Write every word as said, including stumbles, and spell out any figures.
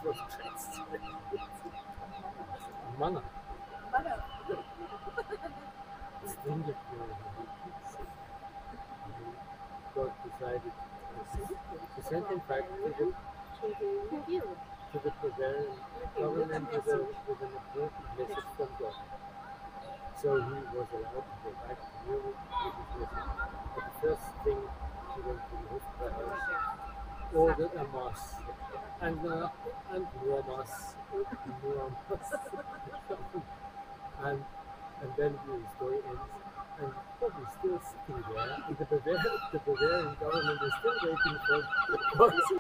was schätzt. Mann. Das Ding gibt mir God decided to send him back to the, to the Bavarian government with, a, with an important message from God. So he was allowed to go back to Europe with his message. But the first thing he went to the Hofbräuhaus, ordered a mass, and uh, and more mass, more mass, and and then the story ends, and probably still sitting there, and the Bavarian, the Bavarian government is still waiting for the policy.